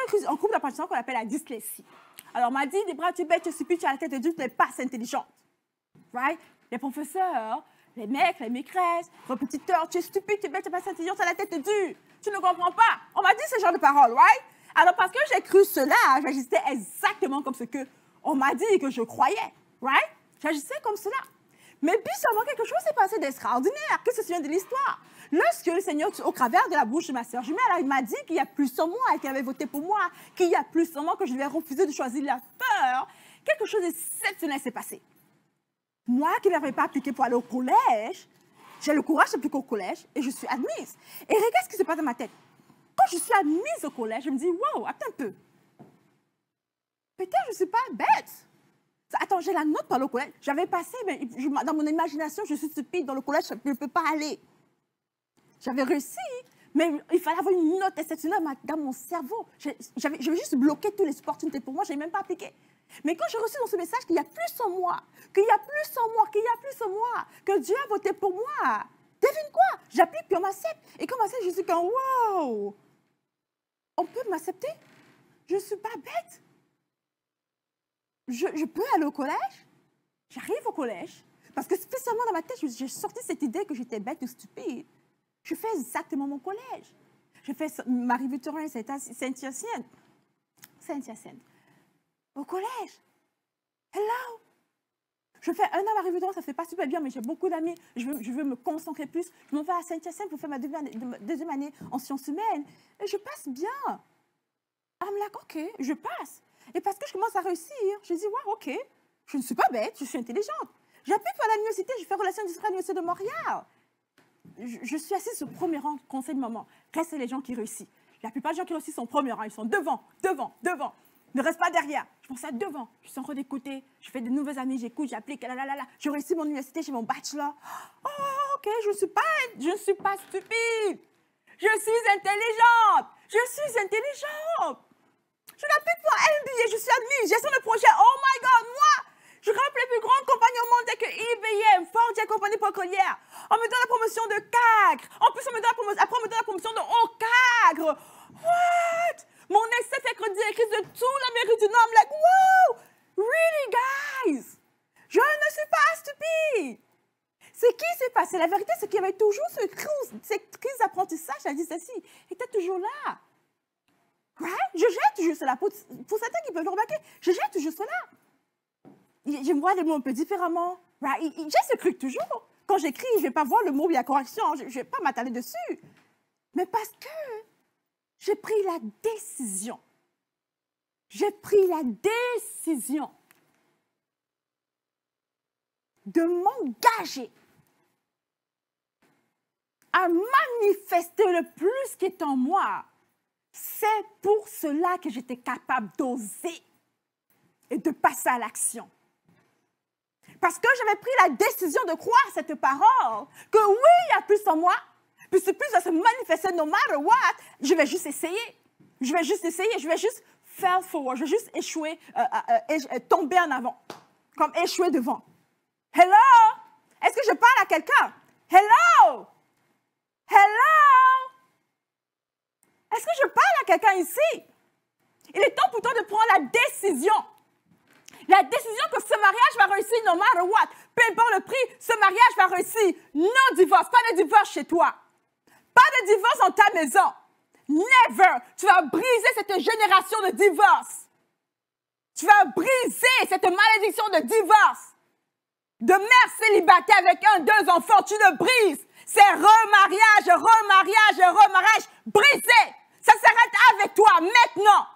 un groupe d'apprentissage qu'on appelle la dyslexie. Alors, on m'a dit, Debra, tu es bête, tu es stupide, tu as la tête de Dieu, tu n'es pas assez intelligente. Right? Les professeurs, les mecs, les maîtresses, répétiteurs, tu es stupide, tu es bête, tu n'es pas assez intelligente, tu as la tête de Dieu. Tu ne comprends pas. On m'a dit ce genre de paroles, right? Alors, parce que j'ai cru cela, j'agissais exactement comme ce qu'on m'a dit que je croyais, right? J'agissais comme cela. Mais puis seulement quelque chose s'est passé d'extraordinaire. Qu'est-ce que se souvient de l'histoire? Lorsque le Seigneur, au travers de la bouche de ma sœur jumelle, il m'a dit qu'il y a plus en moi et qu'il avait voté pour moi, qu'il y a plus en moi, que je lui ai refusé de choisir la peur, quelque chose d'exceptionnel s'est passé. Moi qui n'avais pas appliqué pour aller au collège, j'ai le courage d'appliquer au collège et je suis admise. Et regarde ce qui se passe dans ma tête. Quand je suis admise au collège, je me dis, wow, attends un peu. Peut-être je ne suis pas bête. Attends, j'ai la note pour aller au collège. J'avais passé, mais dans mon imagination, je suis stupide. Dans le collège, je ne peux pas aller. J'avais réussi, mais il fallait avoir une note exceptionnelle dans mon cerveau. J'avais juste bloqué toutes les opportunités pour moi. Je n'ai même pas appliqué. Mais quand j'ai reçu dans ce message qu'il y a plus en moi, qu'il y a plus en moi, qu'il y a plus en moi, que Dieu a voté pour moi, devine quoi? J'applique puis on m'accepte. Et quand on m'accepte, je suis comme, wow! On peut m'accepter? Je ne suis pas bête. Je peux aller au collège? J'arrive au collège. Parce que spécialement dans ma tête, j'ai sorti cette idée que j'étais bête ou stupide. Je fais exactement mon collège. Je fais Marie-Victorin, Saint-Hyacinthe. Saint-Hyacinthe. Au collège. Hello! Je fais un an à Marie-Victorin, ça ne fait pas super bien, mais j'ai beaucoup d'amis. Je veux me concentrer plus. Je m'en vais à Saint-Hyacinthe pour faire ma deuxième année en sciences humaines. Et je passe bien. I'm like, OK, je passe. Et parce que je commence à réussir, je dis, wow, OK, je ne suis pas bête, je suis intelligente. J'applique pour l'université, je fais relations industrielles à l'Université de Montréal. Je suis assise au premier rang, conseil de maman. Restent les gens qui réussissent. La plupart des gens qui réussissent sont au premier rang, ils sont devant. Ne reste pas derrière. Je pense à devant. Je suis en train d'écouter. Je fais de nouvelles amies, j'écoute, j'applique. Je réussis mon université, j'ai mon bachelor. Oh, OK, je ne suis pas stupide. Je suis intelligente. Je l'applique pour MBA, je suis admise, gestion de projet. Oh my God, moi, je rentre les plus grandes compagnies au monde telles que IBM, Ford et compagnie pétrolière. On me donne la promotion de cadre. En plus, on me donne la promotion de haut cadre. What? Mon essai fait directrice de toute l'Amérique du Nord. I'm like, wow, really, guys? Je ne suis pas stupide. Ce qui s'est passé, la vérité, c'est qu'il y avait toujours cette crise d'apprentissage, la dyslexie, était toujours là. Right? Je jette toujours cela. Pour certains qui peuvent le remarquer, je jette toujours cela. Je me vois les mots un peu différemment. Right? J'ai ce truc toujours. Quand j'écris, je ne vais pas voir le mot où il y a correction. Je ne vais pas m'attarder dessus. Mais parce que j'ai pris la décision. De m'engager à manifester le plus qui est en moi. C'est pour cela que j'étais capable d'oser et de passer à l'action. Parce que j'avais pris la décision de croire cette parole, que oui, il y a plus en moi, puis ce plus va se manifester no matter what, je vais juste essayer. Je vais juste fall forward, je vais juste échouer, tomber en avant, comme échouer devant. Hello? Est-ce que je parle à quelqu'un? Hello? Est-ce que je parle à quelqu'un ici? Il est temps pour toi de prendre la décision. La décision que ce mariage va réussir no matter what. Peu importe le prix, ce mariage va réussir. Non divorce, pas de divorce chez toi. Pas de divorce dans ta maison. Never. Tu vas briser cette génération de divorce. Tu vas briser cette malédiction de divorce. De mère célibataire avec 1, 2 enfants, tu le brises. C'est remariage brisé. Ça s'arrête avec toi maintenant.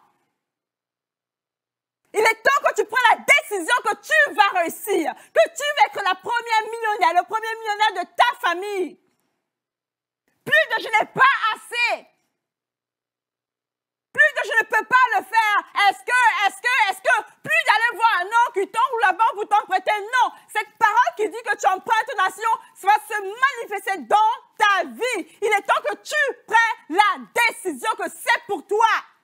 Il est temps que tu prennes la décision que tu vas réussir, que tu vas être la première millionnaire, le premier millionnaire de ta famille. Plus de je n'ai pas assez. Plus de je ne peux pas le faire. Est-ce que, plus d'aller voir un oncle ou la banque vous t'en prêter. Non, cette parole qui dit que tu empruntes une nation, ça va se manifester dans ta vie. Il est temps que tu prennes la décision que c'est pour toi.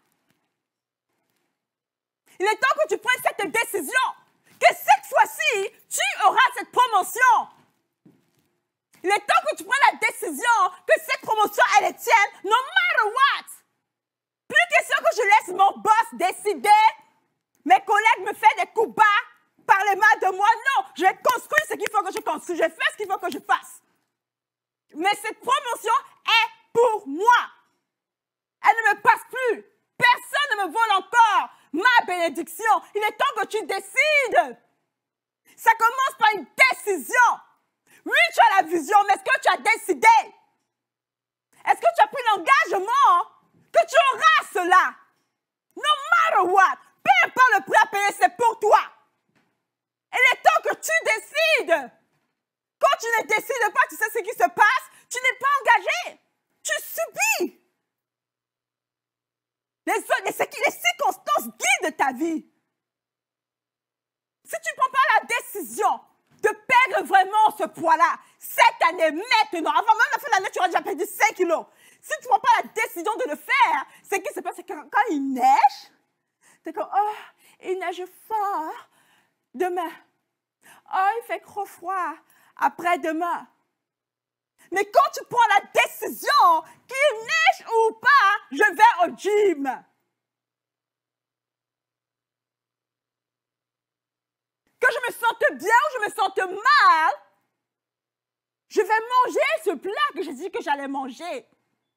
Il est temps que tu prennes cette décision, que cette fois-ci, tu auras cette promotion. Il est temps que tu prennes la décision que cette promotion, elle est tienne, no matter what. Plus question que je laisse mon boss décider. Mes collègues me font des coups bas. Parlez mal de moi. Non, je construis ce qu'il faut que je construise. Je fais ce qu'il faut que je fasse. Mais cette promotion est pour moi. Elle ne me passe plus. Personne ne me vole encore ma bénédiction. Il est temps que tu décides. Ça commence par une décision. Oui, tu as la vision, mais est-ce que tu as décidé? Est-ce que tu as pris l'engagement que tu auras cela? No matter what, peu importe le prix à payer, c'est pour toi. Il est temps que tu décides. Quand tu ne décides pas, tu sais ce qui se passe, tu n'es pas engagé. Tu subis. Les circonstances guident ta vie. Si tu ne prends pas la décision de perdre vraiment ce poids-là, cette année, maintenant, avant même la fin de l'année, tu auras déjà perdu 5 kilos. Si tu ne prends pas la décision de le faire, ce qui se passe, c'est que quand il neige, tu es comme, oh, il neige fort demain. Oh, il fait trop froid après-demain. Mais quand tu prends la décision, qu'il neige ou pas, je vais au gym. Que je me sente bien ou je me sente mal, je vais manger ce plat que j'ai dit que j'allais manger.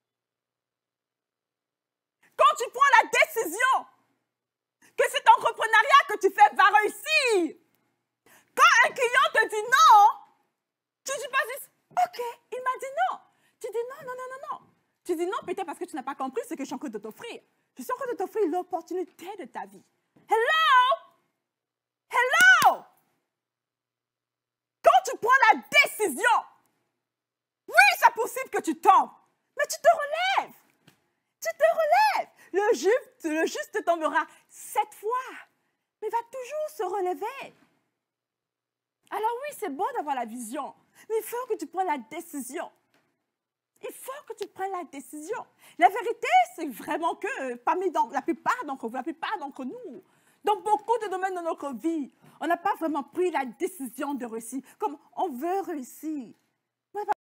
Quand tu prends la décision que cet entrepreneuriat que tu fais va réussir, quand un client te dit non, tu dis pas juste, OK, il m'a dit non. Tu dis non, non, non, non, non. Tu dis non peut-être parce que tu n'as pas compris ce que je suis en train de t'offrir. Je suis en train de t'offrir l'opportunité de ta vie. Hello? Hello! Quand tu prends la décision, oui, c'est possible que tu tombes, mais tu te relèves. Tu te relèves. Le juste tombera 7 fois, mais va toujours se relever. Alors oui, c'est bon d'avoir la vision, mais il faut que tu prennes la décision. Il faut que tu prennes la décision. La vérité, c'est vraiment que parmi la plupart d'entre vous, la plupart d'entre nous, dans beaucoup de domaines de notre vie, on n'a pas vraiment pris la décision de réussir, comme on veut réussir.